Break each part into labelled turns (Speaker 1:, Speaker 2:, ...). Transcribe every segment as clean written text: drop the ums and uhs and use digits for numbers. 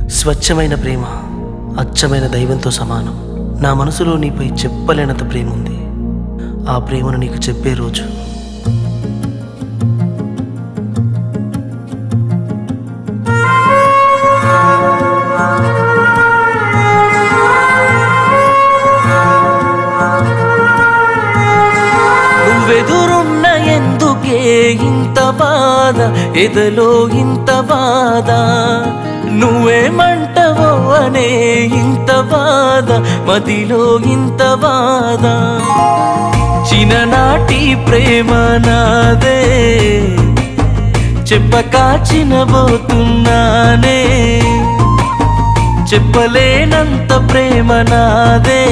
Speaker 1: స్వచ్ఛమైన ప్రేమ అచ్చమైన దైవంతో సమానం. నా మనసులో నీపై చెప్పలేనంత ప్రేమ ఉంది. ఆ ప్రేమను నీకు చెప్పే రోజు నువ్వెదురున్న ఎందుకే ఇంత బాధ, ఎదలో ఇంత బాధ, నువ్వేమంటవో అనే ఇంత బాధ, మదిలో ఇంత బాధ. చిన్ననాటి ప్రేమ నాదే, చెప్పక చినబోతున్నానే, చెప్పలేనంత ప్రేమ నాదే,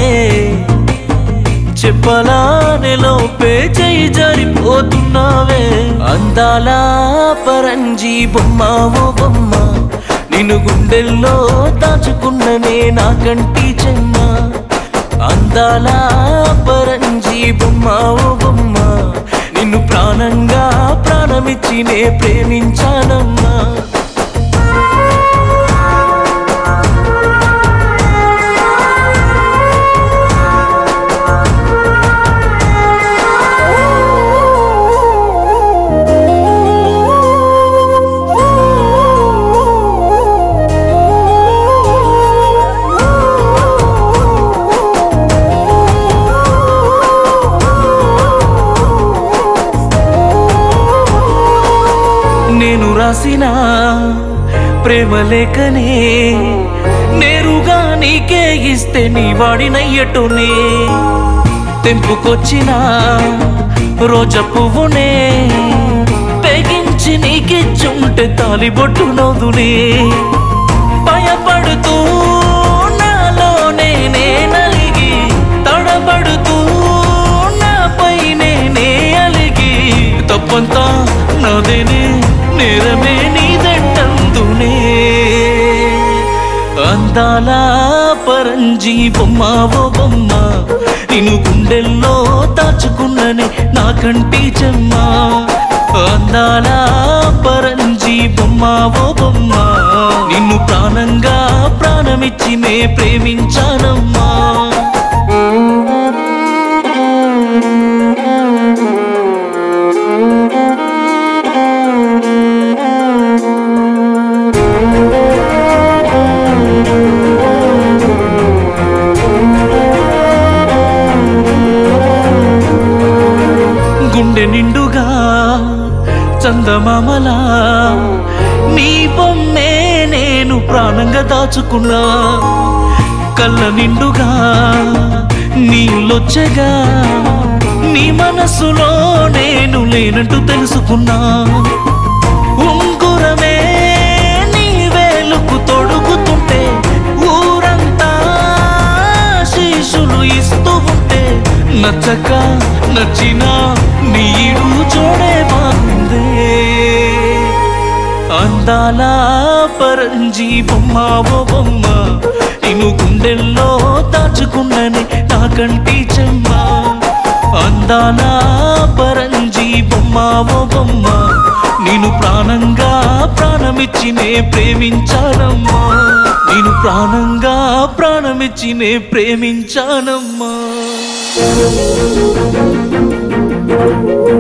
Speaker 1: చెప్పలానే లోపే చేయి జారిపోతున్నావే. అందాల పరంజీ బొమ్మ ఓ బొమ్మ, నిన్ను గుండెల్లో దాచుకున్ననే నా కంటి చెమ్మ. అందాల పరంజీ బొమ్మ ఓ బొమ్మ, నిన్ను ప్రాణంగా ప్రాణమిచ్చి నే ప్రేమించానమ్మా. నేను రాసిన ప్రేమ లేఖనే నేరుగా నీకే ఇస్తే నీ వాడినయ్యటునే, తెంపుకొచ్చిన రోజా పువ్వునే తెగించి నీకిచ్చుంటే తాలిబొట్టు నవ్వునే. భయపడుతూ నాలోనే నలిగి, తడబడుతూ నాపై నేనే అలిగి, తప్పంతా నాదేనే నేరమే నీదంటందునే. అందాల పరంజీ బొమ్మ ఓ బొమ్మ, నిన్ను గుండెల్లో దాచుకున్ననే నా కంటి చెమ్మ. అందాల పరంజీ బొమ్మ ఓ బొమ్మ, నిన్ను ప్రాణంగా ప్రాణమిచ్చి నే ప్రేమించానమ్మా. గుండె నిండుగా చందమామలా నీ బొమ్మే నేను ప్రాణంగా దాచుకున్నా. కళ్ళ నిండుగా నీళ్ళొచ్చగా నీ మనసులో నేను లేనంటూ తెలుసుకున్నా. ఉంగురమే నీ వేలుకు తొడుగుతుంటే ఊరంతా శీషులు ఇస్తూ ఉంటే, నచ్చక నచ్చిన నీడు చూడే బాగుందే. అందాల పరంజీ బొమ్మ ఓ బొమ్మ, నిన్ను గుండెల్లో దాచుకున్ననే నా కంటి చెమ్మ. అందాల పరంజీ బొమ్మ ఓ బొమ్మ, నిన్ను ప్రాణంగా ప్రాణమిచ్చి నే ప్రేమించానమ్మా. నేను ప్రాణంగా ప్రాణమిచ్చి నే ప్రేమించానమ్మా.